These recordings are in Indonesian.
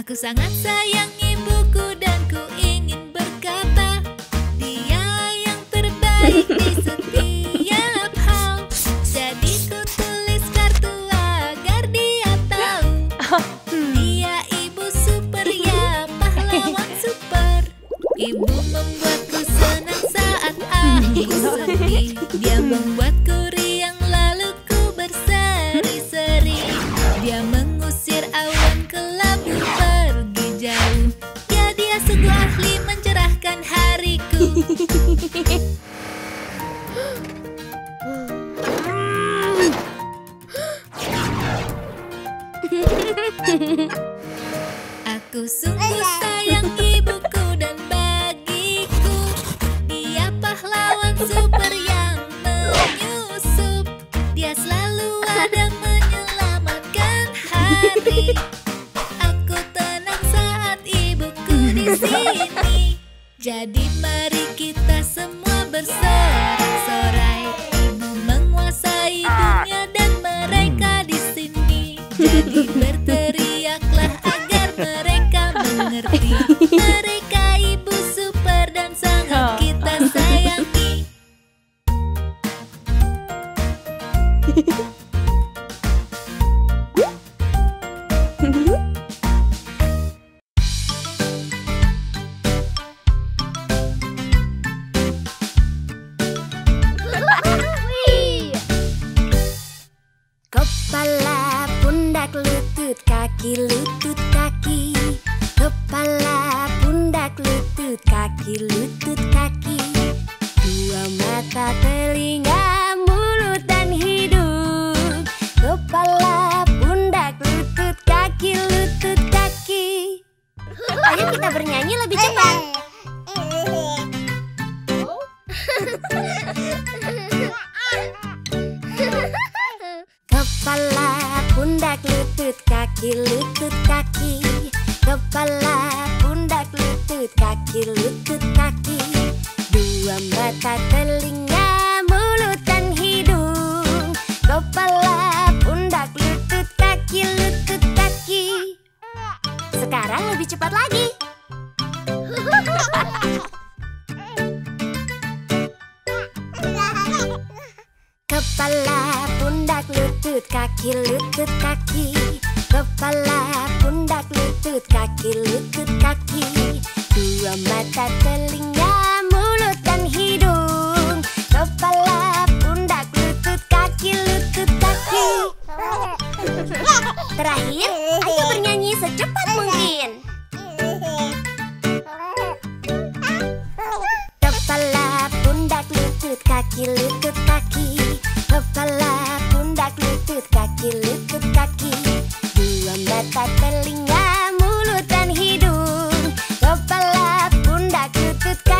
Aku sangat sayang ibuku dan ku ingin berkata, dia yang terbaik di setiap hal. Jadi ku tulis kartu agar dia tahu, dia ibu super ya, pahlawan super. Ibu membuatku senang saat aku sedih. Dia membuatku riang lalu ku berseri-seri. Dia mengusir awan kelabu pergi jauh. Ya, dia sungguh ahli mencerahkan hariku. Aku sungguh sayang ibuku dan bagiku, dia pahlawan super yang menyusup. Dia selalu ada menyelamatkan hari. Aku tenang saat ibuku di sini. Jadi mari kita semua bersorak-sorai. Ibu menguasai dunia dan mereka di sini. Jadi berteriaklah agar mereka mengerti. Mereka ibu super dan sangat kita sayangi. Kepala, pundak, lutut, kaki, lutut, kaki. Kepala, pundak, lutut, kaki, lutut, kaki. Dua mata, telinga, mulut, dan hidung. Kepala, pundak, lutut, kaki, lutut, kaki. Ayo kita bernyanyi lebih cepat. Kepala, pundak, lutut, kaki, lutut, kaki. Kepala, pundak, lutut, kaki, lutut, kaki. Dua mata, telinga, mulut, dan hidung. Kepala, pundak, lutut, kaki, lutut, kaki. Sekarang lebih cepat lagi. Kepala, pundak, lutut, kaki, lutut, kaki. Kepala, pundak, lutut, kaki, lutut, kaki. Dua mata, telinga, mulut, dan hidung. Kepala, pundak, lutut, kaki, lutut, kaki. Terakhir, ayo bernyanyi secepat mungkin. Kepala, pundak, lutut, kaki, lutut, kaki. Kepala, pundak, lutut, kaki, lutut, kaki. Dua mata, telinga, mulut, dan hidung. Kepala, pundak, lutut,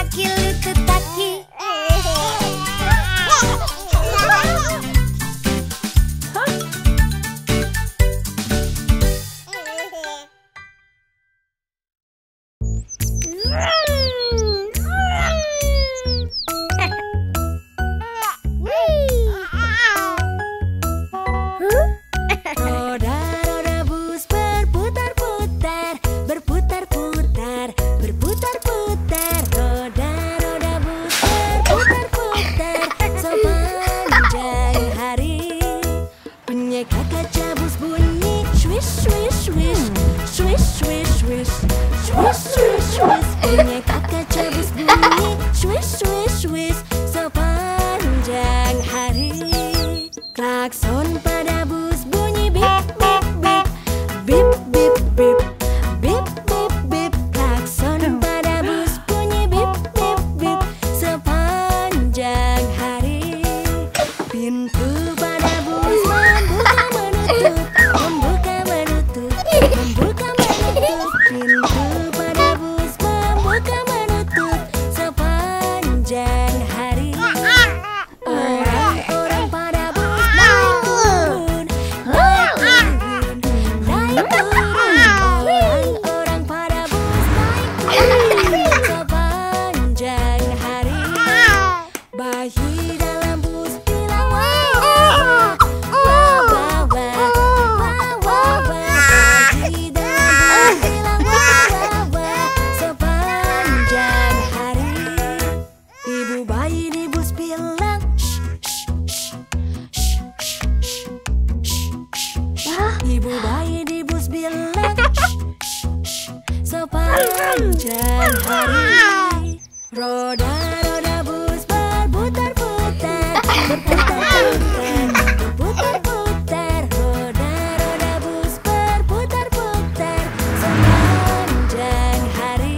sepanjang hari. Roda-roda bus berputar-putar, berputar-putar, berputar-putar. Roda-roda bus berputar-putar sepanjang hari.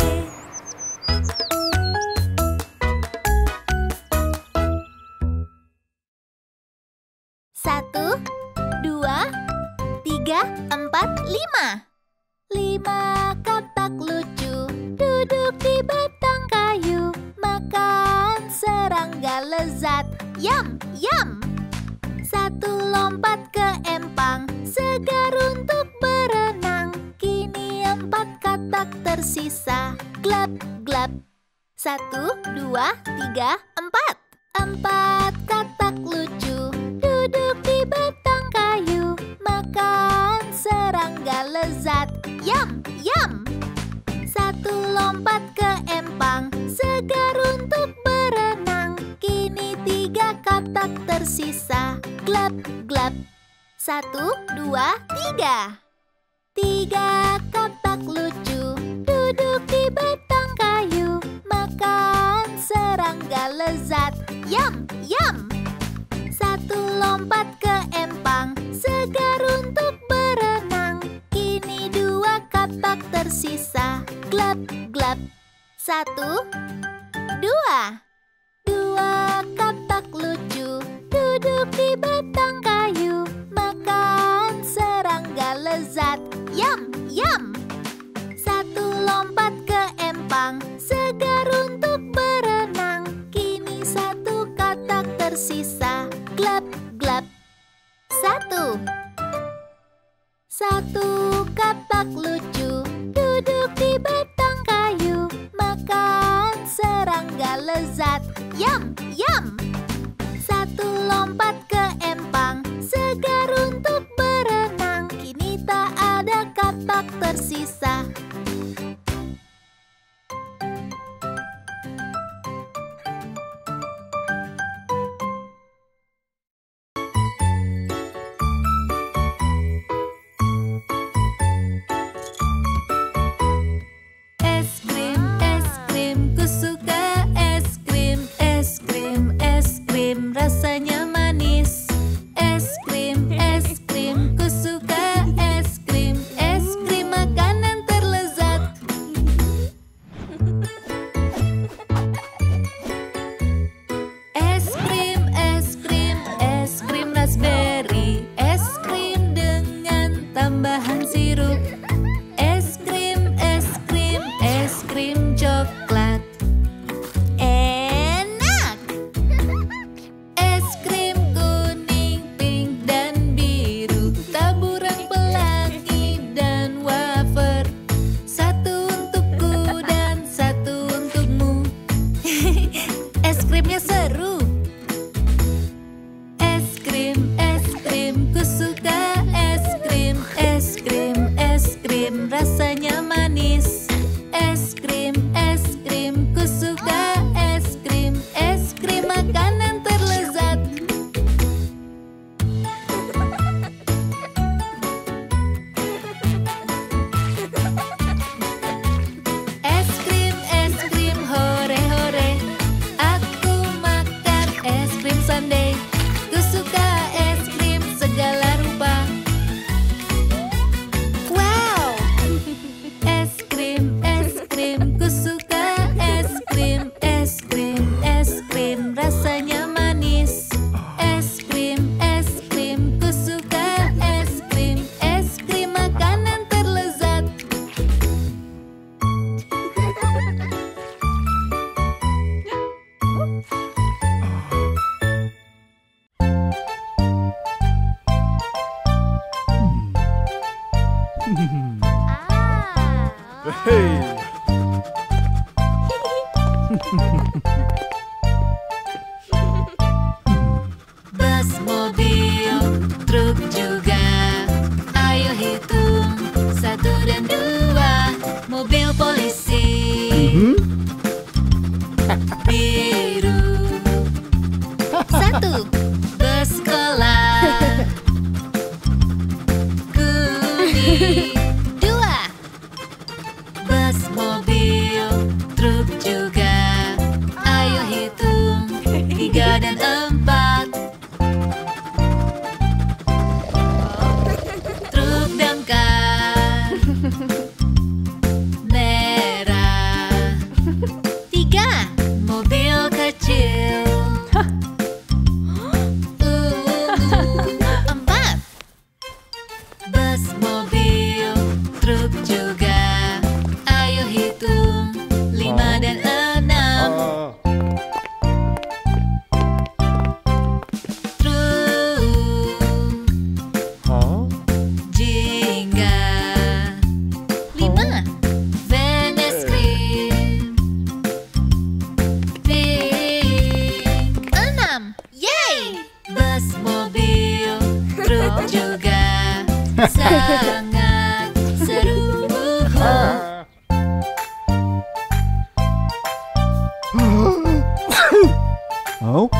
Satu, dua, tiga, empat, lima. 5 katak lucu duduk di batang kayu, makan serangga lezat, yum, yum. 1 lompat ke empang, segar untuk berenang. Kini 4 katak tersisa, glap, glap. 1, 2, 3, 4. 4 katak lucu duduk di batang kayu, makan serangga lezat, yum, yum. 1 lompat ke empang, segar untuk berenang. Kini 3 katak tersisa, glap, glap. 1, 2, 3. 3 katak lucu duduk di batang kayu, makan serangga lezat, yum, yum. 1 lompat ke empang, segar untuk berenang. Kini 2 katak tersisa, glap, glap. 1, 2. 2 katak lucu duduk di batang kayu, makan serangga lezat, yum, yum. 1 lompat ke empang, segar untuk berenang. Kini 1 katak tersisa, glap, glap. 1 katak lucu duduk di batang kayu, makan serangga lezat, yum, yum. 1 lompat ke empang, segar untuk berenang. Kini tak ada katak tersisa. Rasanya manis. Es krim, ku suka es krim. Es krim makanan terlezat. Es krim raspberry. Es krim dengan tambahan sirup. Es krim coklat. Seru. Es krim, ku suka es krim. Es krim, rasanya manis. Es krim, ku suka es krim. Es krim makanan terlezat. Es krim, hore hore. Sundae, ku suka es krim segala rupa. Wow. Es krim, ku suka es krim. Es krim, rasanya manis. Es krim, ku suka es krim. Es krim makanan terlezat. Bus, mobil, truk juga. Ayo hitung 1 dan 2. Mobil polisi biru. 1 bus sekolah kuning. 2 Merah. 3. Mobil kecil. 4. Bus, mobil, truk juga. Ayo hitung 5 dan 6. Truk, jingga. 5. Van es krim. Pink. 6. Yeay! Bus, mobil, truk juga. Sangat seru. Oh?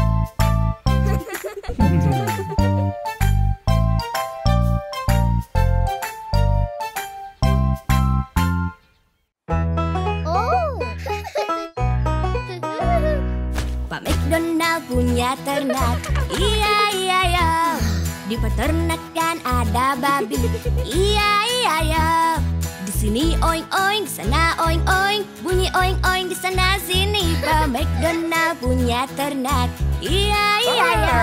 Oh. Pak McDonald punya ternak. Iya, iya, iya. Di peternakan ada babi. Iya, iya, iya. Di sini oing oing, di sana oing oing. Bunyi oing oing di sana sini. Pak McDonald punya ternak. Iya, iya, iya.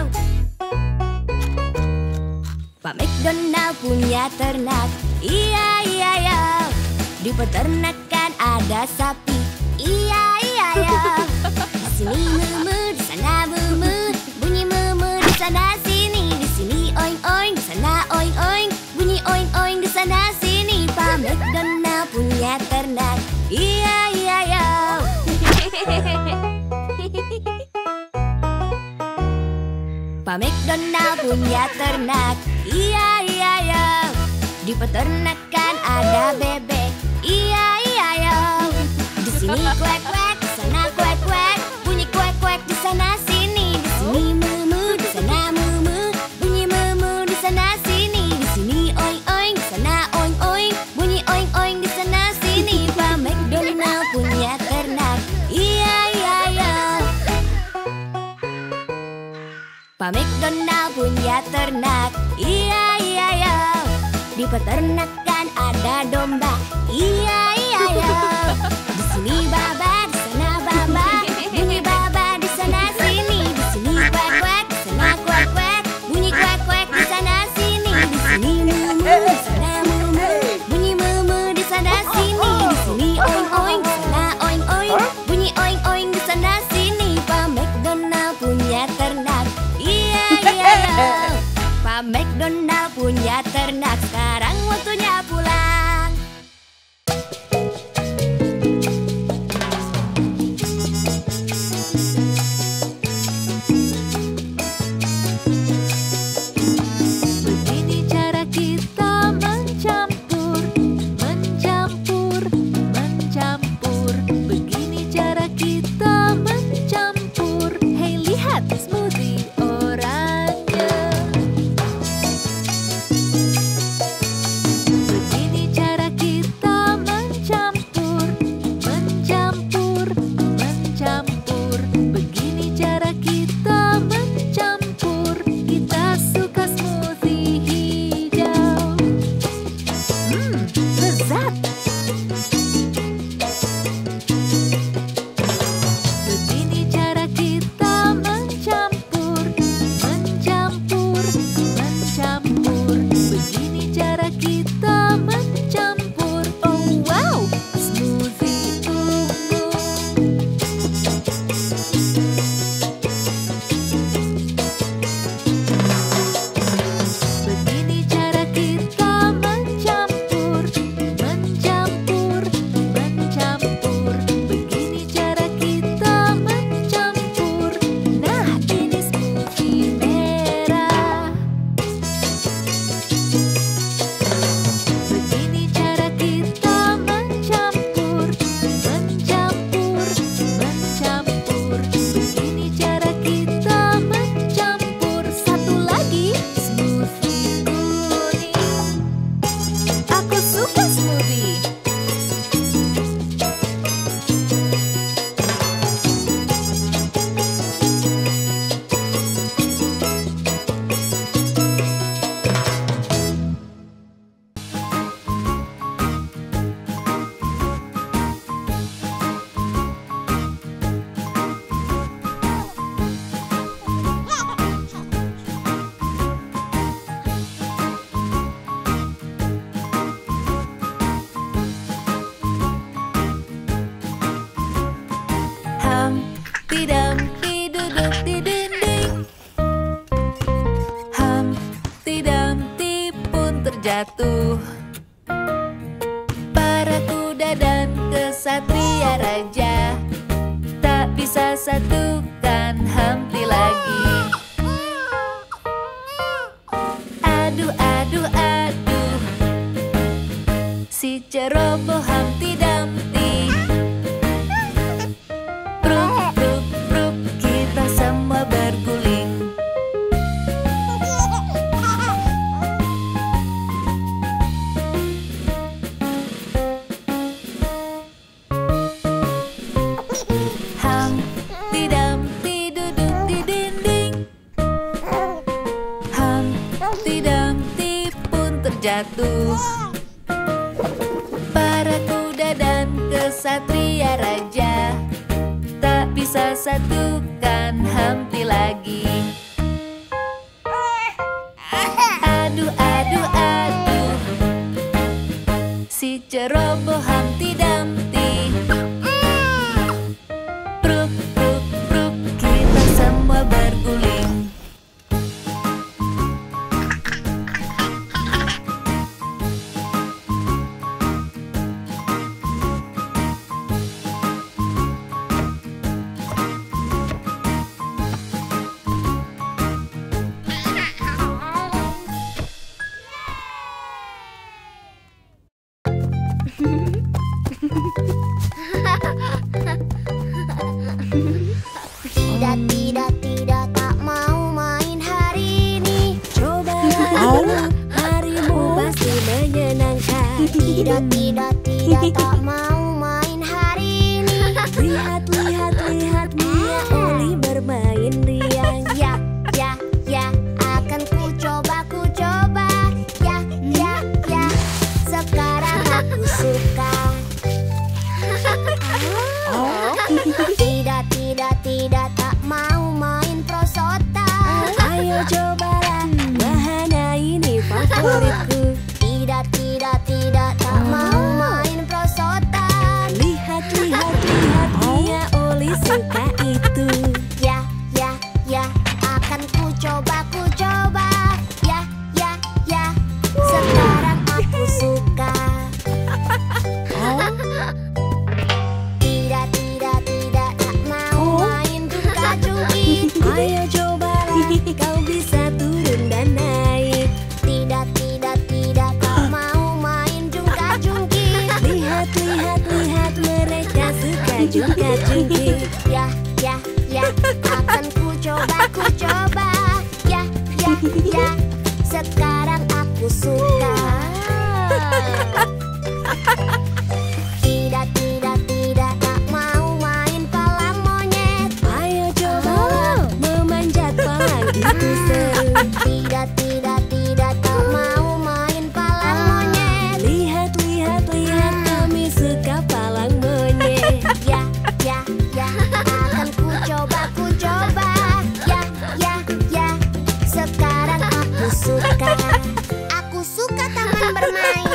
Pak McDonald punya ternak. Iya, iya, iya. Di peternakan ada sapi. Iya, iya, iya. Di sini mumu, di sana mumu. Bunyi mumu di sana sini. Di sini oing oing, di sana oing oing. Bunyi oing oing di sana sini. Pak McDonald punya ternak. Iya, iya, iya. Pak McDonald punya ternak. Iya, iya, iya. Di peternakan ada bebek. Iya, iya, iya. Di sini kuek kuek, di sana kuek kuek. Bunyi kuek kuek di sana sini. Di sini mumu, di sana mumu. Bunyi mumu di sana sini. Di sini oing oing, di sana oing oing. Bunyi oing oing di sana sini. Pak McDonald punya ternak. Iya, iya, iya. Pak McDonald punya ternak. Iya, iya, iya. Di peternakan ada domba. Iya, iya, iya. Di sini baba, di sana baba. Bunyi baba di sana sini. Di sini kuek kuek, di sana kuek kuek. Bunyi kuek kuek di sana sini. Di sini mumu, di sana mumu. Bunyi mumu di sana sini. Di sini oing oing, di sana oing oing. Bunyi oing oing di sana sini. Pak McDonald punya ternak. Iya, iya, iya. Pak McDonald punya ternak. Sekarang waktunya pulang. Begini cara kita mencampur, mencampur, mencampur. Begini cara kita mencampur. Hei, lihat smoothie oranye. satukan Humpty lagi. Aduh, aduh, aduh, si ceroboh Humpty Dumpty. Bruk, bruk, bruk, kita semua berguling. Humpty Dumpty duduk di dinding. Humpty Dumpty pun terjatuh. Para kuda dan kesatria raja tak bisa satukan Humpty lagi. Aduh, aduh, aduh, si ceroboh Humpty Dumpty. Bruk, bruk, bruk, kita semua berguling. Tidak, tidak, tidak, tak mau main hari ini. Cobalah dulu, harimu pasti menyenangkan. Tidak, tidak, tidak, tak mau main hari ini. Lihat, lihat, lihat, Mia Oli bermain riang. Ya, ya, ya, akan ku coba, ku coba. Ya, ya, ya, sekarang aku suka. Tidak, tidak, tidak, tak mau main prosotan. Ayo cobalah, wahana ini favoritku. Tidak, tidak, tidak, tak mau main prosotan. Lihat, lihat, lihat, Mia Oli suka itu. Ya, ya, ya, akan ku coba, ku coba. Ya, ya, ya, sekarang aku suka. Tidak, tidak, tidak, tak mau main jungkit-jungkit. Ayo cobalah, kau bisa turun dan naik. Tidak, tidak, tidak, tak mau main jungkat-jungkit. Lihat, lihat, lihat, mereka suka jungkat-jungkit. Ya, ya, ya, akan ku coba, ku coba. Ya, ya, ya, sekarang aku suka. Tidak, tidak, tidak, tak mau main palang monyet. Ayo cobalah, memanjat palang itu seru. Tidak, tidak, tidak, tak mau main palang monyet. Lihat, lihat, lihat, kami suka palang monyet. Ya, ya, ya, akan ku coba, ku coba. Ya, ya, ya, sekarang aku suka. Aku suka taman bermain.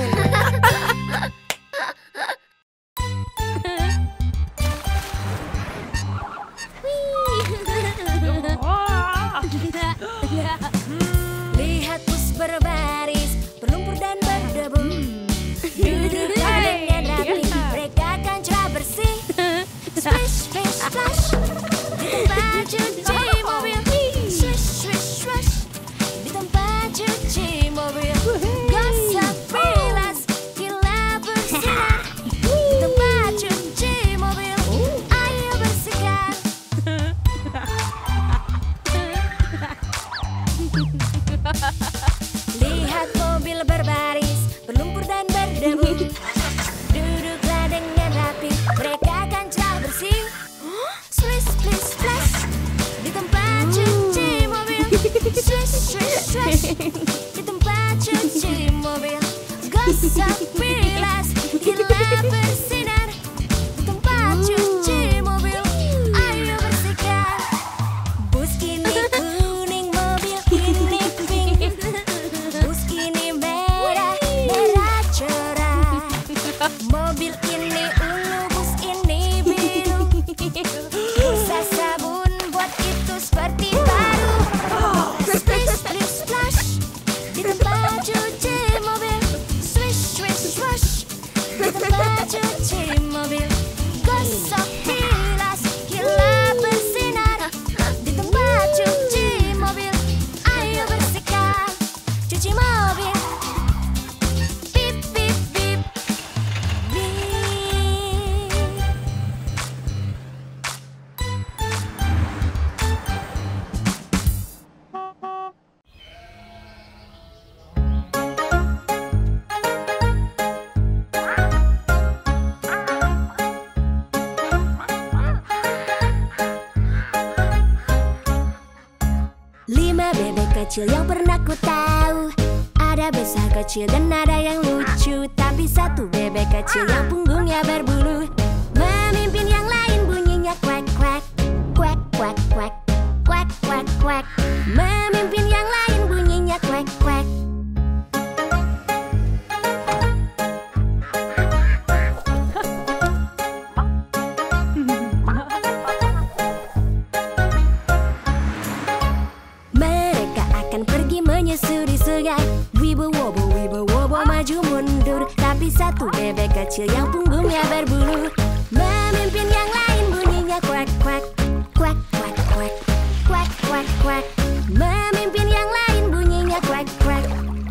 Lihat bus berbaris, berlumpur dan berdebu. Duduk dengan rapi, mereka akan cerah bersih. Splash, splash, splash, di tempat cuci mobil. Swish, swish, swish, di tempat cuci mobil. Gosok bilas, kilat bersinar. Di tempat cuci mobil, ayo bersihkan. Lihat mobil berbaris, berlumpur dan berdebu. Duduklah dengan rapi, mereka akan cerah bersih. Swish, splish, splash, di tempat cuci mobil. Swish, swish, swish, di tempat cuci mobil. Gosok bilas, kilat bersinar. Di tempat cuci mobil, ayo bersihkan. Bus kini kuning, mobil ini pink. Bus ini merah, merah cerah. Mobil ini ungu, bus ini biru. Busa sabun buat itu seperti baru. Splish, splish, splash, di tempat cuci mobil. Swish, swish, swash, kecil yang pernah ku tahu. Ada besar kecil dan ada yang lucu, tapi satu bebek kecil yang punggungnya berbulu. Memimpin yang lain bunyinya kuek kuek, kuek kuek kuek, kuek kuek kuek. Memimpin yang lain bunyinya kuek kuek. Mereka akan pergi menyusuri sungai. Wibo-wobo maju mundur, tapi satu bebek kecil yang punggungnya berbulu. Memimpin yang lain bunyinya kuek kuek, kuek kuek kuek, kuek kuek kuek. Memimpin yang lain bunyinya kuek kuek.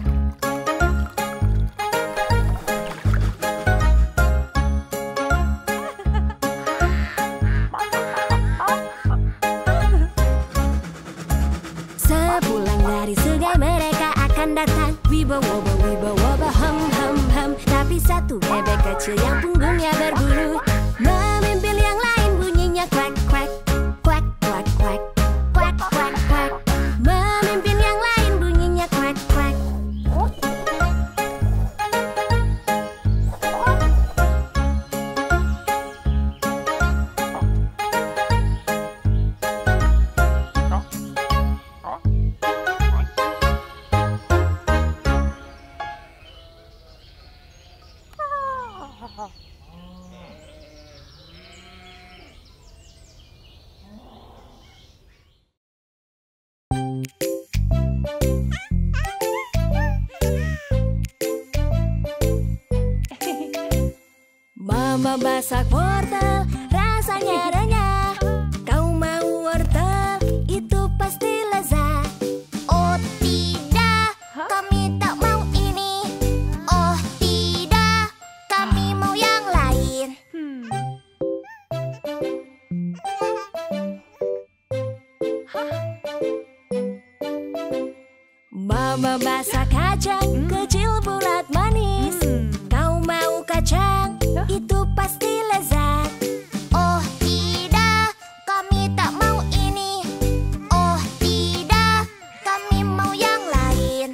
Sepulang dari sungai mereka akan datang. Wibo-wobo ham ham ham, tapi satu bebek kecil yang punggungnya berbulu. Memimpin yang lain bunyinya kuek kuek, kuek kuek kuek, kuek kuek kuek. Memimpin yang lain bunyinya kuek kuek. Mama masak wortel, rasanya renyah. Kau mau wortel, itu pasti lezat. Oh tidak, kami tak mau ini. Oh tidak, kami mau yang lain. Mama masak kacang, kecil bulat manis. Kau mau kacang, itu pasti lezat. Oh tidak, kami tak mau ini. Oh tidak, kami mau yang lain.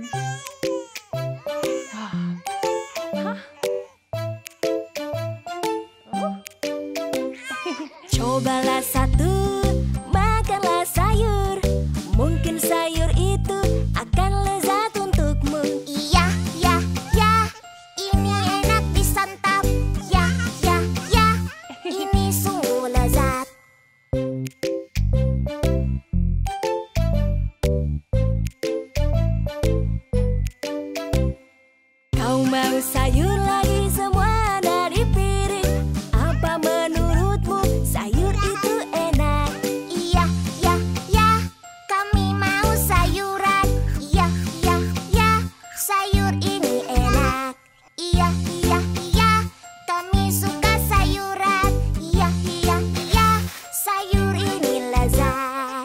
Cobalah satu, makanlah sayur. Mungkin sayur itu akan lezat untukmu. Iya, ya, ya, ini enak disantap. Ya, ya, ya, ini sungguh lezat. Kau mau sayur lagi, semua ada di piring. Apa menurutmu sayur itu enak? Iya, ya, ya, kami mau sayuran. Iya, ya, ya, sayur ini enak. Iya, iya, iya, kami suka sayuran. Iya, iya, iya, sayur ini lezat.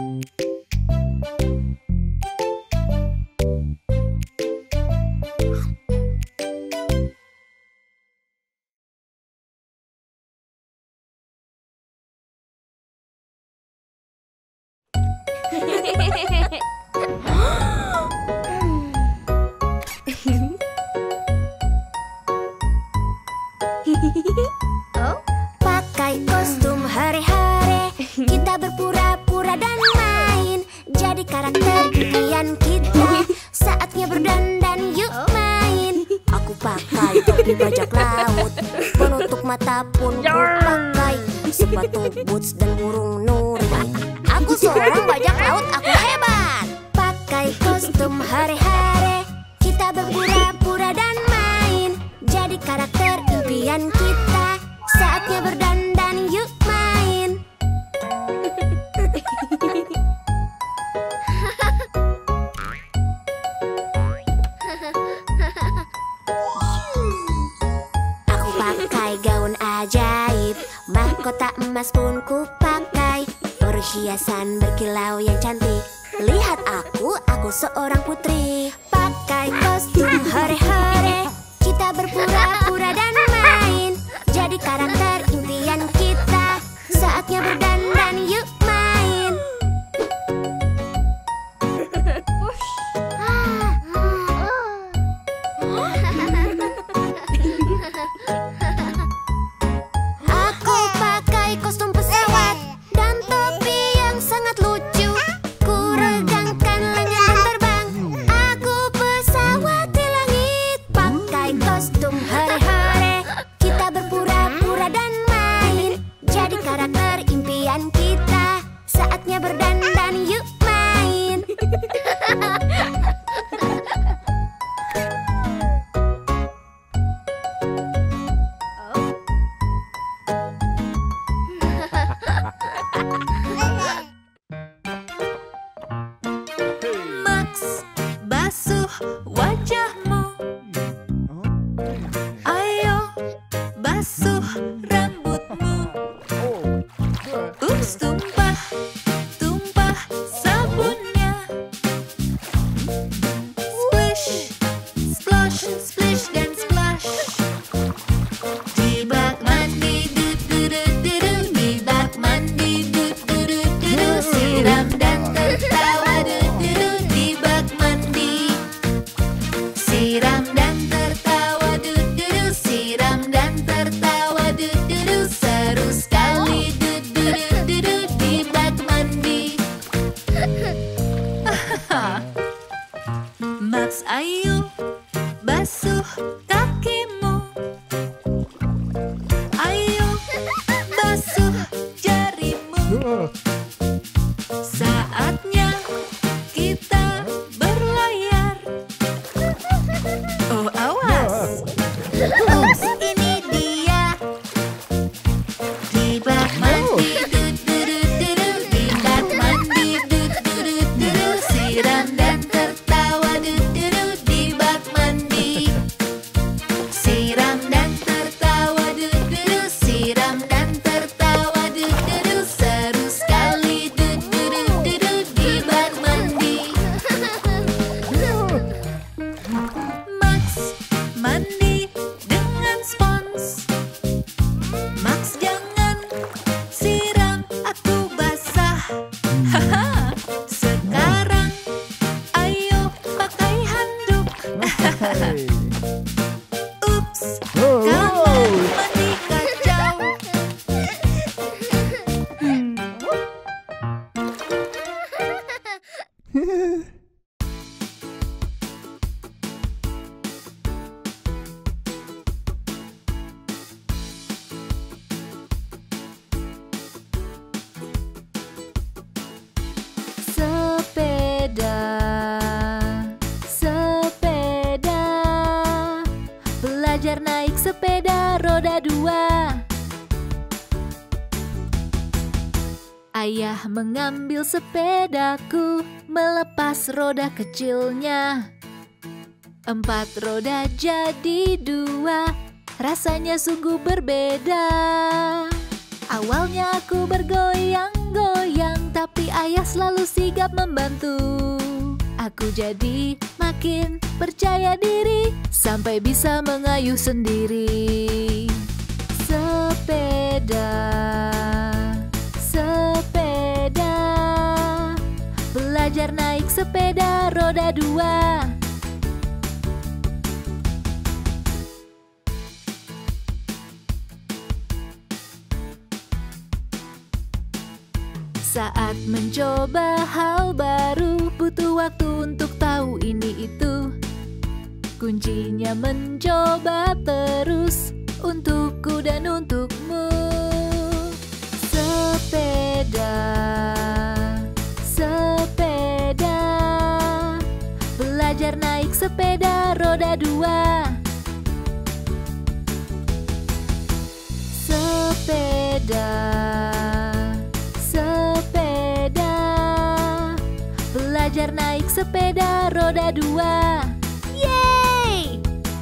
Pakai kostum hari-hari, kita berpura-pura dan main. Jadi karakter impian kita, saatnya berdandan, yuk main. Aku pakai topi bajak laut, penutup mata pun ku pakai, sepatu boots dan burung nuri. Aku seorang bajak laut, aku hebat. Pakai kostum hari-hari, kita berpura-pura dan main. Jadi karakter impian kita, saatnya berdandan, yuk main. Aku pakai gaun ajaib, mahkota emas pun ku pakai, perhiasan berkilau yang cantik. Lihat aku seorang putri. Pakai kostum hari-hari, kita berpura-pura dan main. Jadi karakter impian kita, saatnya berdandan, yuk main. Aku pakai kostum pesawat dan topi yang sangat lucu. Ku regangkan lengan dan terbang. Aku pesawat di langit. Pakai kostum hore-hore, kita berpura-pura dan main. Jadi karakter impian kita. Saatnya berdandan, yuk main. Max, basuh wajahmu. Ayo, basuh rambutmu. Ups, tumpah, tumpah sabunnya. Splish, splosh, splish dan splash. Di bak mandi, du-du-du-du-du. Di bak mandi, du-du-du-du-du. Siram dan tertawa, du-du-du. Di bak mandi. Siram dan tertawa, du-du-du. Siram dan tertawa, du-du-du. Seru sekali, du-du-du-du-du. Di bak mandi. Max, ayo basuh kakimu. Ayo basuh jarimu. Saatnya kita berlayar. Oh, awas. Ups, ini dia. Di bak mandi, du-du-du-du-du. Di bak mandi, du-du-du-du-du. Siram dan tertawa, du-du-du. Di bak mandi. Siram dan tertawa, du-du-du. Siram dan tertawa, du-du-du. Seru sekali, du-du-du-du-du. Di bak mandi. Max mandi dengan spons. Max, jangan siram aku basah. Haha. Sekarang ayo pakai handuk. Ups, kamar mandi kacau. Sepeda, sepeda. Belajar naik sepeda roda dua. Ayah mengambil sepedaku, melepas roda kecilnya. 4 roda jadi 2, rasanya sungguh berbeda. Awalnya aku bergoyang-goyang, tapi ayah selalu sigap membantu. Aku jadi makin percaya diri, sampai bisa mengayuh sendiri. Sepeda, sepeda. Belajar naik sepeda roda 2. Saat mencoba hal baru, butuh waktu untuk tahu ini itu. Kuncinya mencoba terus, untukku dan untukmu. Sepeda, sepeda. Belajar naik sepeda roda 2. Sepeda, sepeda. Belajar naik sepeda roda 2. Yeay!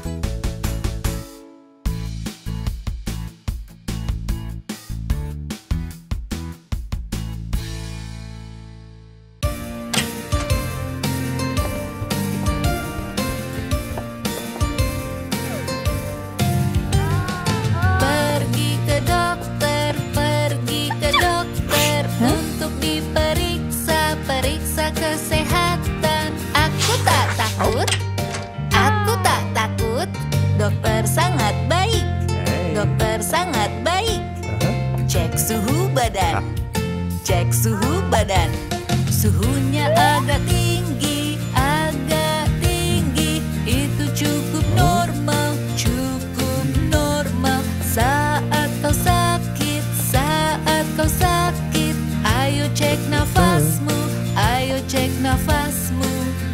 Pergi ke dokter untuk diperiksa, periksa kesehatan. Aku tak takut. Cek suhu badan. Suhunya agak tinggi, agak tinggi. Itu cukup normal, cukup normal. Saat kau sakit, saat kau sakit, ayo cek nafasmu, ayo cek nafasmu.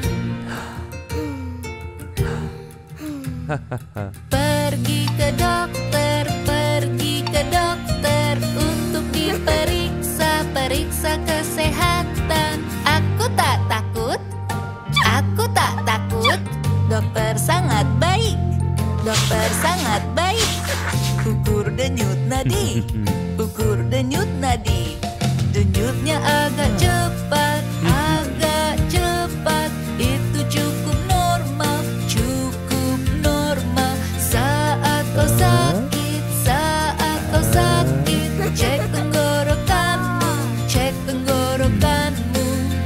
Pergi ke dokter, pergi ke dokter untuk diperiksa, periksa kesehatan. Aku tak takut, aku tak takut. Dokter sangat baik, dokter sangat baik. Ukur denyut nadi, ukur denyut nadi. Denyutnya agak cepat, agak cepat. Itu cukup normal, cukup normal. Saat kau sakit, saat kau sakit, cek tenggorokanmu, cek tenggorokanmu.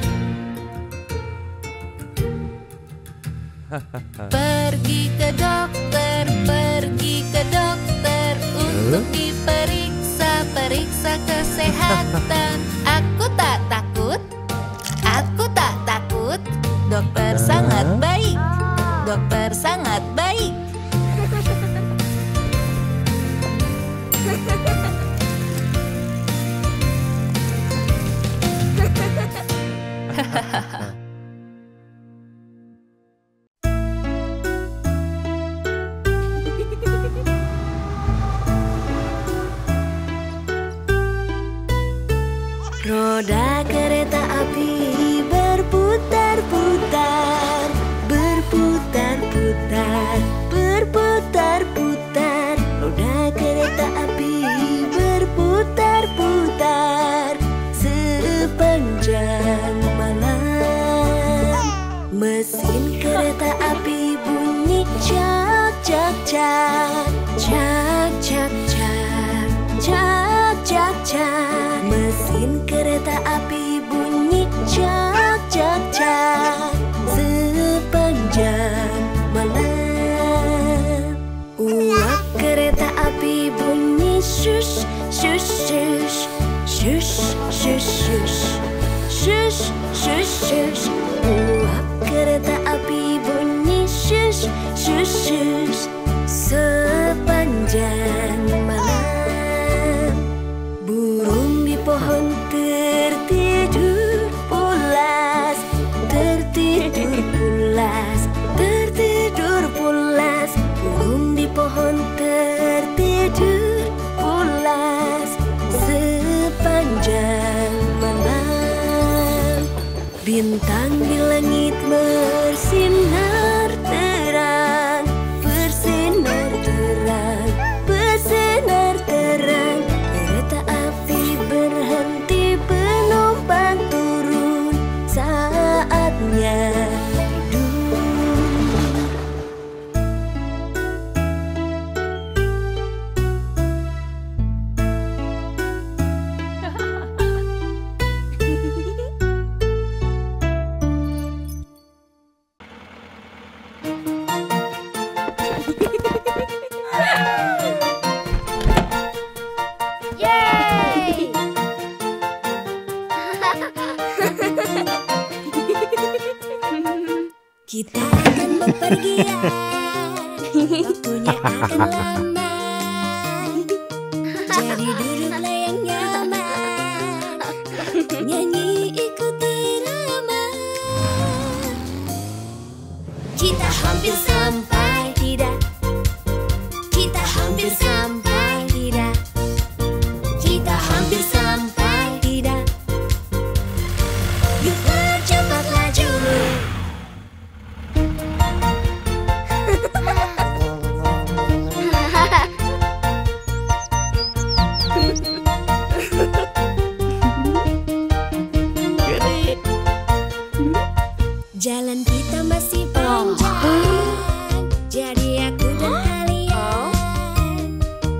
Pergi ke dokter, pergi ke dokter untuk diperiksa, periksa kesehatan. Aku tak takut, aku tak takut. Dokter sangat baik, dokter sangat baik. Roda kereta api berputar-putar, berputar-putar, berputar-putar. Roda kereta api berputar-putar sepanjang malam. Mesin kereta api bunyi cak cak cak, cak cak cak, cak cak cak. Mesin kereta api bunyi cak cak cak sepanjang malam. Uap kereta api bunyi shush shush shush, shush shush shush, shush shush shush. Uap kereta api bunyi shush shush shush sepanjang malam. Burung di pohon tertidur pulas, tertidur pulas, tertidur pulas. Burung di pohon tertidur pulas sepanjang malam. Bintang di langit bersinar terang, bersinar terang, bersinar terang. Kereta api berhenti, penumpang turun, saatnya tidur. Yeay! Kita akan bepergian, waktunya akan lama. Jadi duduklah yang nyaman, nyanyi ikuti irama. Kita hampir sampai, tidak? Kita hampir sampai, tidak? Kita hampir sampai, tidak? Yuk percepat laju. Jalan kita masih panjang, jadi aku dan kalian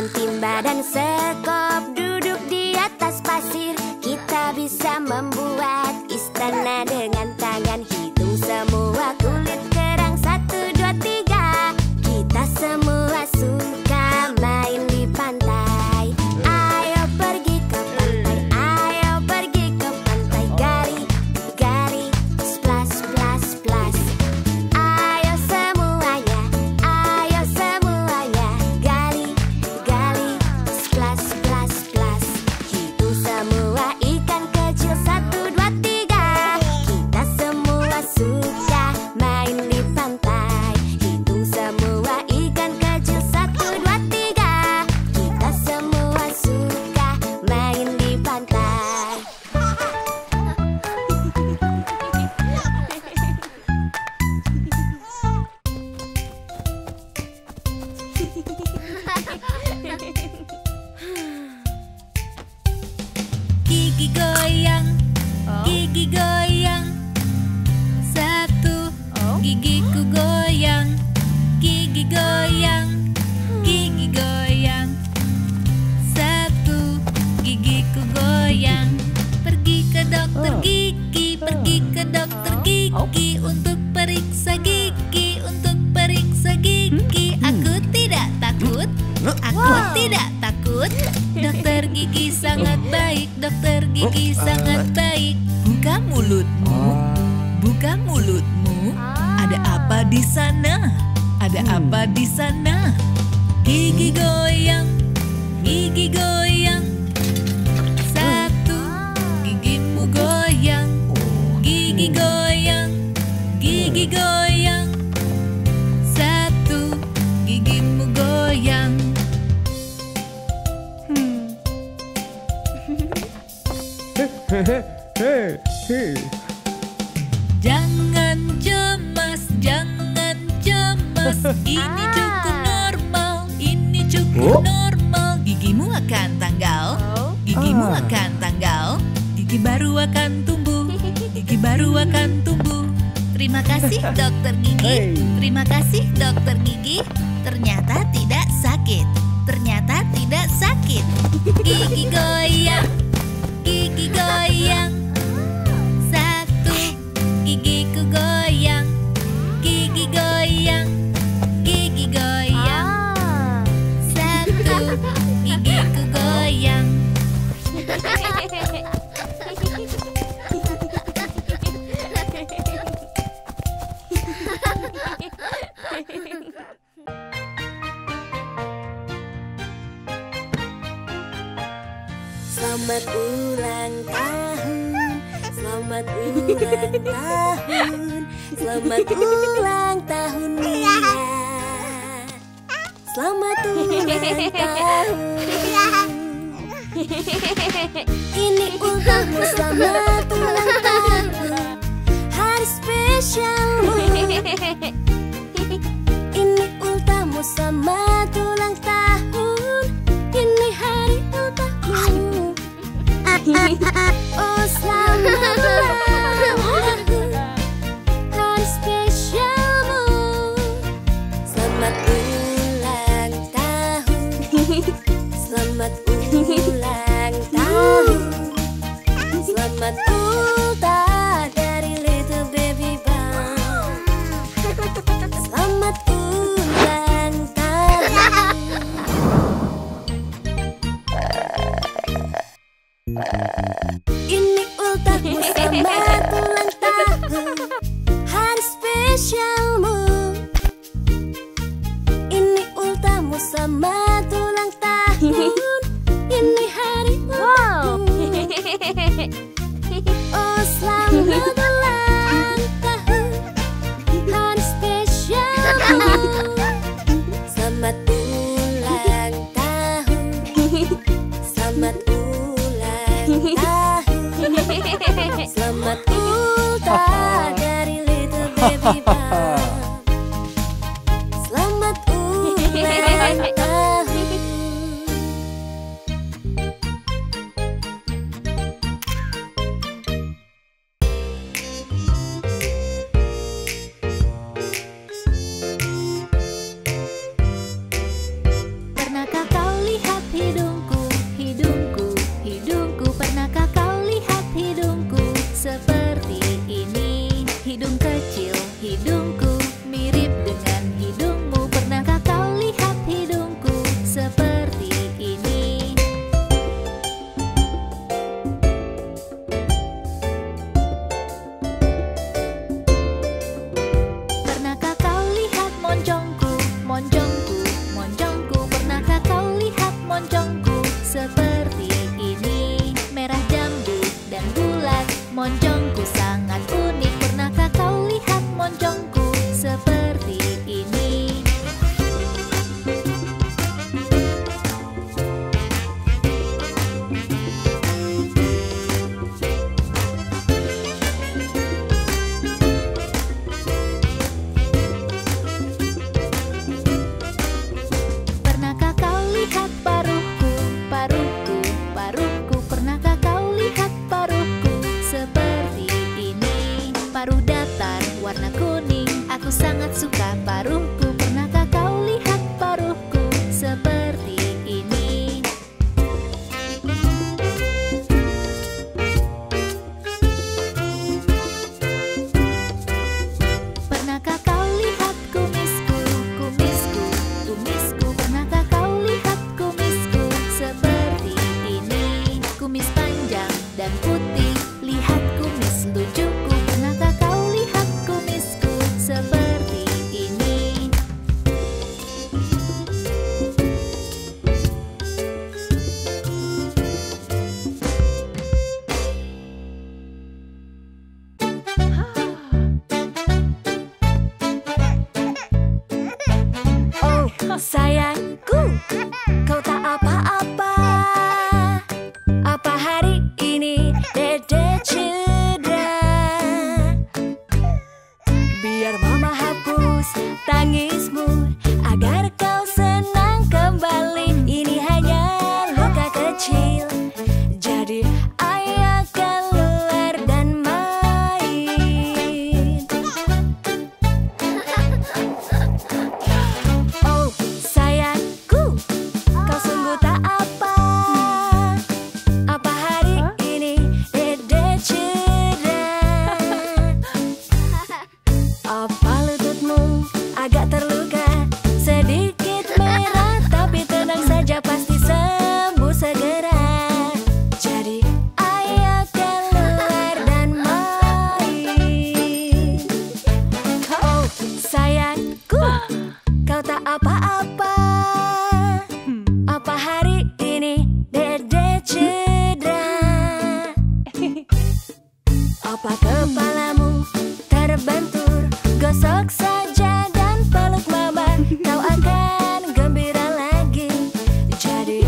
dengan timba dan sekop, duduk di atas pasir. Kita bisa membuat istana dengan tangan. Hitung semua kulit kerang, 1, 2, 3. Kita semua suka main di pantai. Ayo pergi ke pantai, ayo pergi ke pantai. Gali, gali, splash, splash, splash. Ayo semuanya, gali, gali, splash, splash, splash. Hitung semua ikan kecil, 1, 2, 3. Kita semua suka main di pantai. Hitung semua ikan kecil, 1, 2, 3. Kita semua suka main di pantai. Gigi goyang, gigi goyang. 1, gigiku goyang. Gigi goyang, gigi goyang. 1, gigiku goyang. Pergi ke dokter gigi, pergi ke dokter gigi untuk periksa gigi, untuk periksa gigi. Aku tidak takut, aku tidak takut. Dokter gigi sangat baik, dokter gigi sangat baik. Buka mulutmu, buka mulutmu. Ada apa di sana? Ada apa di sana? Gigi goyang, gigi goyang. 1, gigimu goyang. Gigi goyang, gigi goyang. 1, gigimu goyang. Jangan cemas, jangan cemas. Ini cukup normal, ini cukup normal. Gigimu akan tanggal, gigimu akan tanggal. Gigi baru akan tumbuh, gigi baru akan tumbuh. Terima kasih dokter gigi. Terima kasih dokter gigi. Ternyata tidak sakit. Ternyata tidak sakit. Gigi goyang, gigi goyang. 1, gigiku goyang. Gigi goyang, gigi goyang. 1, gigiku goyang. Selamat ulang tahun, selamat ulang tahun, selamat ulang tahun Mia. Selamat ulang tahun. Ini ultahmu, selamat ulang tahun. Hari spesialmu. Ini ultahmu, selamat ulang tahun. Ini hari ultahmu. Oh selamat ulang tahun, hari spesialmu. Selamat ulang tahun, selamat ulang tahun, selamat ultah dari little baby bang. Selamat ulang tahun. Ini ultahmu, selamat ulang tahun. Hari spesialmu. Ini ultahmu, selamat ulang tahun. Ini hari ultahmu. Oh selamat ulang tahun, hari spesialmu. Selamat ulang tahun, selamat ulang tahun, selamat ultah dari little baby bang. Selamat ulang tahun. Pernahkah kau lihat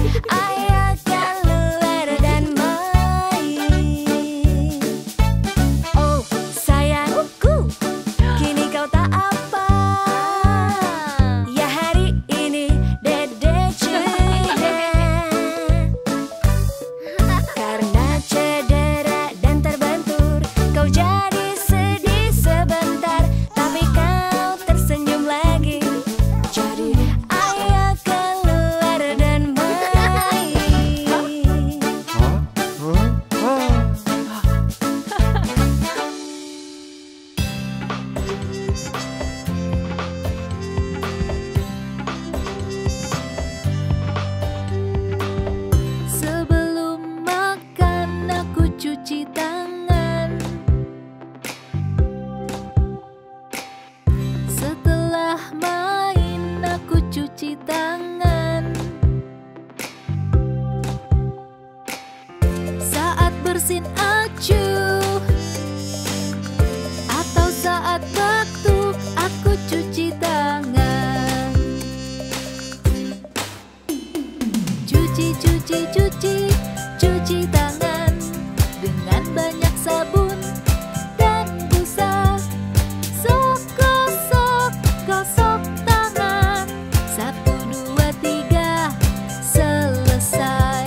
Ayo keluar dan main. Oh sayangku, kini kau tak apa. Ya hari ini Dede cedera. Karena cedera dan terbentur, kau jadi sedih sebentar. Tapi kau tersenyum lagi. Jadi ayo keluar dan main. Sebelum makan aku cuci tangan. Setelah main aku cuci tangan. Saat bersin acuh atau saat batuk aku cuci tangan. Cuci tangan dengan banyak sabun dan busa. Sok, gosok tangan. 1, 2, 3, selesai.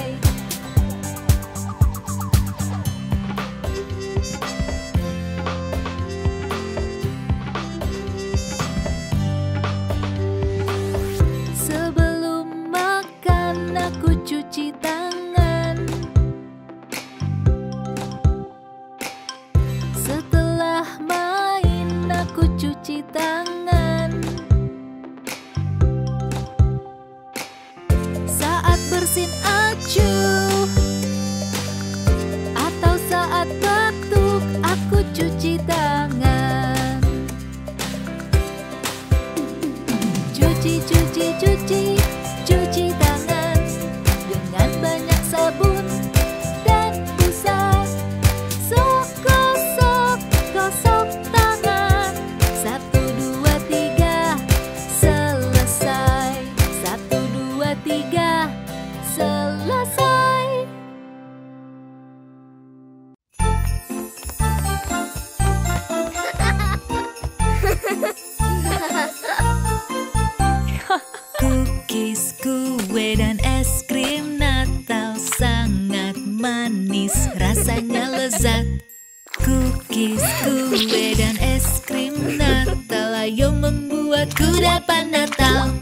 Sebelum makan aku cuci tangan. Setelah main aku cuci tangan. Saat bersin acuh atau saat batuk aku cuci tangan. Cuci tangan dengan banyak sabun dan busa. Sok, gosok tangan. 1, 2, 3, selesai. 1, 2, 3, selesai. Cookies, kue dan es krim Natal sangat manis, rasanya lezat. Cookies, kue dan es krim Natal, ayo membuat kudapan Natal.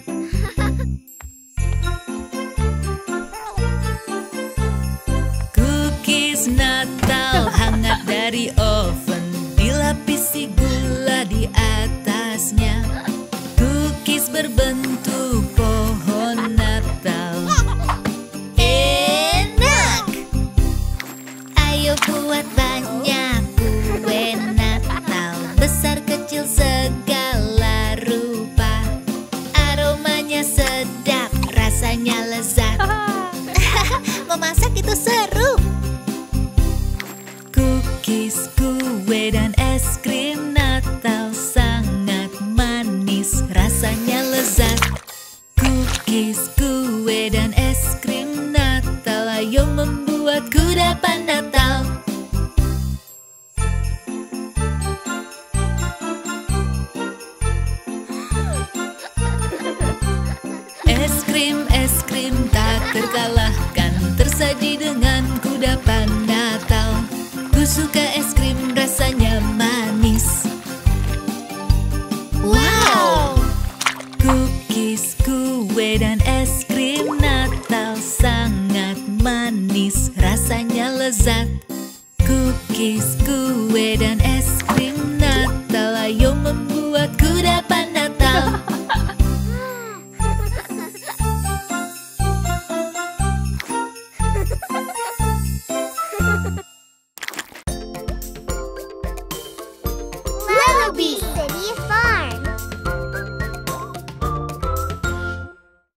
Cookies Natal hangat dari oven, dilapisi gula di atasnya. Cookies berbentuk pohon Natal. Enak! Ayo buat banyak kue Natal, besar kecil segala rupa. Aromanya sedap, rasanya lezat. Memasak itu seru. Cookies, kue dan es krim Natal sangat manis, rasanya lezat. Cookies, kue dan es krim Natal, ayo membuat kudapan Natal. Es krim tak terkalahkan, tersaji dengan kudapan Natal. Ku suka es krim, rasanya manis. Wow! Cookies, kue dan es krim Natal sangat manis, rasanya lezat. Cookies,